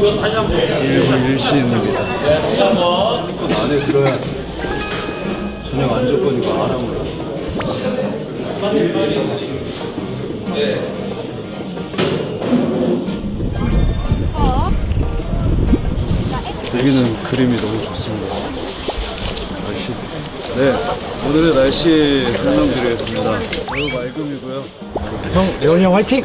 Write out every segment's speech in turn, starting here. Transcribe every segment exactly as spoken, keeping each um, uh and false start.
일부 일시입니다. 안에 들어야 저녁 안 줬거니까 알아보라. 여기는 그림이 너무 좋습니다. 날씨. 네, 오늘의 날씨 설명드리겠습니다. 매우 맑음이고요. 형, 레온이 형 화이팅!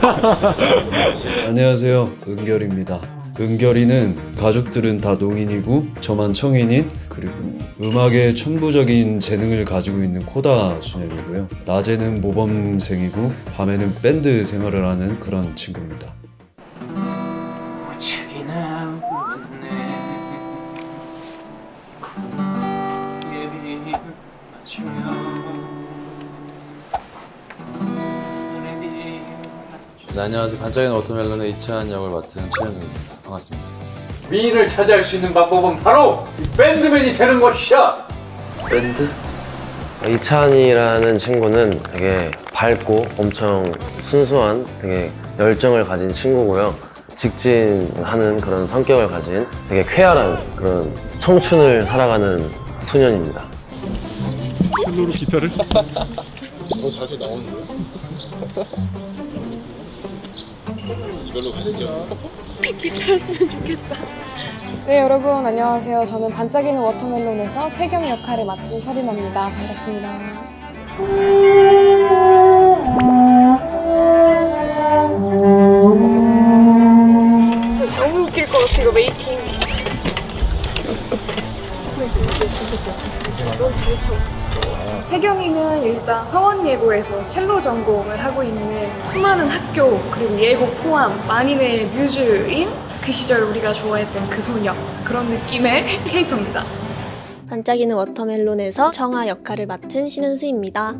안녕하세요, 은결입니다. 은결이는 가족들은 다 농인이고 저만 청인인, 그리고 음악에 천부적인 재능을 가지고 있는 코다 소년이고요. 낮에는 모범생이고 밤에는 밴드 생활을 하는 그런 친구입니다. 네, 안녕하세요. 반짝이는 워터멜론의 이찬 역을 맡은 최현우입니다. 반갑습니다. 미인을 차지할 수 있는 방법은 바로 이 밴드맨이 되는 것이야. 밴드? 이찬이라는 친구는 되게 밝고 엄청 순수한 되게 열정을 가진 친구고요. 직진하는 그런 성격을 가진 되게 쾌활한 그런 청춘을 살아가는 소년입니다. 첼로로 기타를? 너 자세 나오는데? 이걸로 가시죠. 기타였으면 좋겠다. 네, 여러분 안녕하세요. 저는 반짝이는 워터멜론에서 세경 역할을 맡은 서리나입니다. 반갑습니다. 너무 웃길 것 같아, 이거 메이킹. 세경이는 일단 서원예고에서 첼로 전공을 하고 있는 수많은 학교 그리고 예고 포함 만인의 뮤즈인 그 시절 우리가 좋아했던 그 소녀, 그런 느낌의 캐릭터입니다. 반짝이는 워터멜론에서 청아 역할을 맡은 신은수입니다.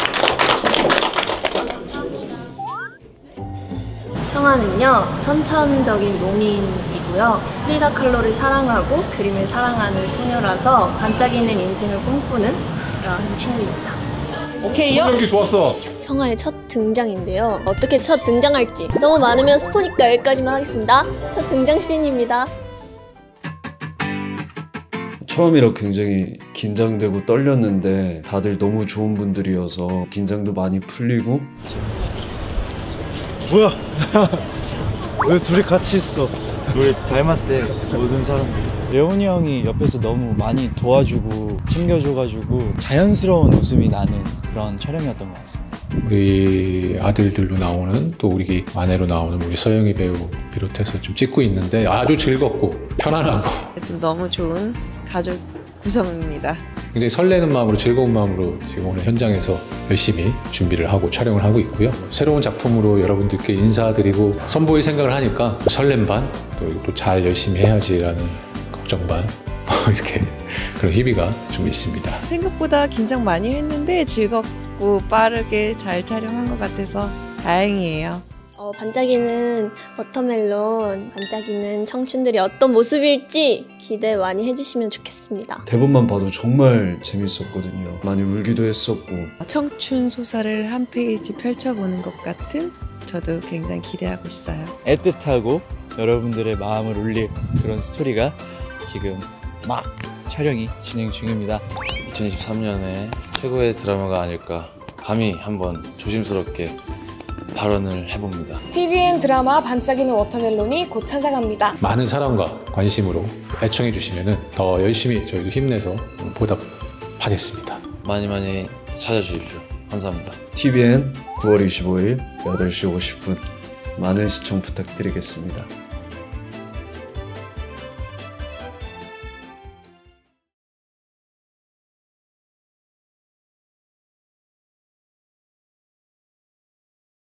청아는요, 선천적인 농인이고요. 프리다 칼로를 사랑하고 그림을 사랑하는 소녀라서 반짝이는 인생을 꿈꾸는 그런 친구입니다. 오케이요? 연기 좋았어. 청아의 첫 등장인데요. 어떻게 첫 등장할지 너무 많으면 스포니까 여기까지만 하겠습니다. 첫 등장 씬입니다. 처음이라 굉장히 긴장되고 떨렸는데 다들 너무 좋은 분들이어서 긴장도 많이 풀리고. 뭐야? 왜 둘이 같이 있어? 우리 닮았대, 모든 사람들이. 레온이 형이 옆에서 너무 많이 도와주고 챙겨줘가지고 자연스러운 웃음이 나는 그런 촬영이었던 것 같습니다. 우리 아들들로 나오는, 또 우리 아내로 나오는 우리 서영이 배우 비롯해서 좀 찍고 있는데 아주 즐겁고 편안하고 하여튼 너무 좋은 가족 구성입니다. 굉장히 설레는 마음으로, 즐거운 마음으로 지금 오늘 현장에서 열심히 준비를 하고 촬영을 하고 있고요. 새로운 작품으로 여러분들께 인사드리고 선보일 생각을 하니까 설렘 반, 또 잘 열심히 해야지라는 걱정 반, 이렇게 그런 희비가 좀 있습니다. 생각보다 긴장 많이 했는데 즐겁고 빠르게 잘 촬영한 것 같아서 다행이에요. 어, 반짝이는 워터멜론, 반짝이는 청춘들이 어떤 모습일지 기대 많이 해주시면 좋겠습니다. 대본만 봐도 정말 재밌었거든요. 많이 울기도 했었고. 청춘 소설을 한 페이지 펼쳐보는 것 같은, 저도 굉장히 기대하고 있어요. 애틋하고 여러분들의 마음을 울릴 그런 스토리가 지금 막 촬영이 진행 중입니다. 이천이십삼 년에 최고의 드라마가 아닐까 감히 한번 조심스럽게 발언을 해봅니다. 티비엔 드라마 반짝이는 워터멜론이 곧 찾아갑니다. 많은 사랑과 관심으로 애청해 주시면 더 열심히 저희도 힘내서 보답하겠습니다. 많이 많이 찾아주십시오. 감사합니다. 티비엔 구월 이십오일 여덟 시 오십 분 많은 시청 부탁드리겠습니다.